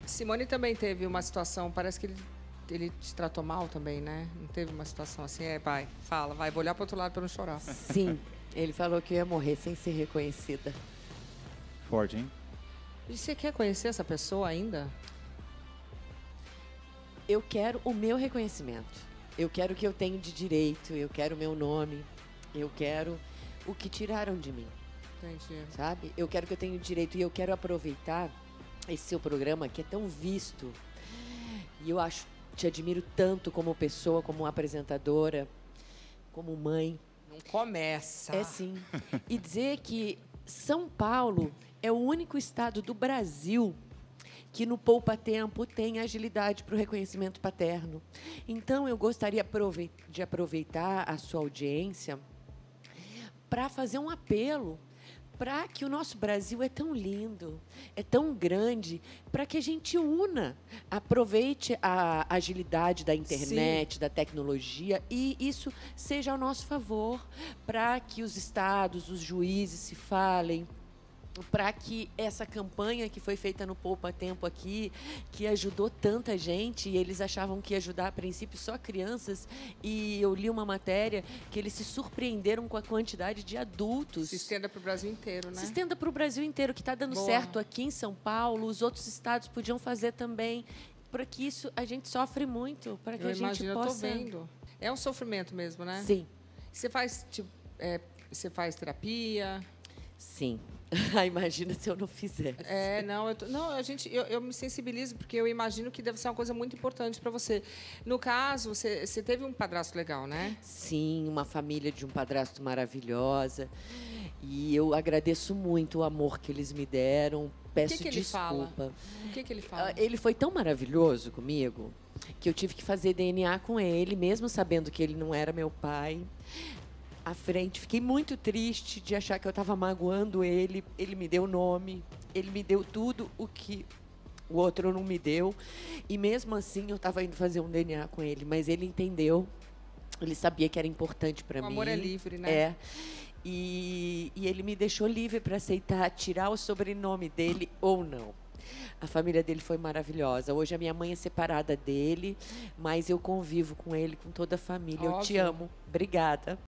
Simone também teve uma situação, parece que ele te tratou mal também, né? Não teve uma situação assim, vai, fala, vai, vou olhar pro outro lado pra não chorar. Sim, ele falou que eu ia morrer sem ser reconhecida. Forte, hein? E você quer conhecer essa pessoa ainda? Eu quero o meu reconhecimento. Eu quero o que eu tenho de direito, eu quero o meu nome, eu quero o que tiraram de mim. Entendi. Sabe? Eu quero que eu tenha direito e eu quero aproveitar esse seu programa que é tão visto. E eu te admiro tanto como pessoa, como apresentadora, como mãe. Não começa. É sim. E dizer que São Paulo é o único estado do Brasil que no Poupa Tempo tem agilidade para o reconhecimento paterno. Então, eu gostaria de aproveitar a sua audiência para fazer um apelo para que o nosso Brasil é tão lindo, é tão grande, para que a gente una, aproveite a agilidade da internet, sim, da tecnologia, e isso seja ao nosso favor, para que os estados, os juízes se falem, para que essa campanha que foi feita no Poupa Tempo aqui, que ajudou tanta gente, e eles achavam que ia ajudar a princípio só crianças, e eu li uma matéria que eles se surpreenderam com a quantidade de adultos. Se estenda para o Brasil inteiro, né? Se estenda para o Brasil inteiro, que está dando certo aqui em São Paulo, os outros estados podiam fazer também, para que isso a gente sofre muito, para que a gente possa... Eu tô vendo. É um sofrimento mesmo, né? Sim. Você faz, tipo, você faz terapia? Sim. Imagina se eu não fizesse. Eu me sensibilizo, porque eu imagino que deve ser uma coisa muito importante para você. No caso, você teve um padrasto legal, né? Sim, uma família de um padrasto maravilhosa. E eu agradeço muito o amor que eles me deram. Peço desculpa. O que ele fala? Ele foi tão maravilhoso comigo que eu tive que fazer DNA com ele, mesmo sabendo que ele não era meu pai. À frente, fiquei muito triste de achar que eu estava magoando ele. Ele me deu nome, ele me deu tudo o que o outro não me deu. E mesmo assim, eu estava indo fazer um DNA com ele, mas ele entendeu. Ele sabia que era importante para mim. O amor é livre, né? É. E ele me deixou livre para aceitar tirar o sobrenome dele ou não. A família dele foi maravilhosa. Hoje a minha mãe é separada dele, mas eu convivo com ele, com toda a família. Óbvio. Eu te amo. Obrigada.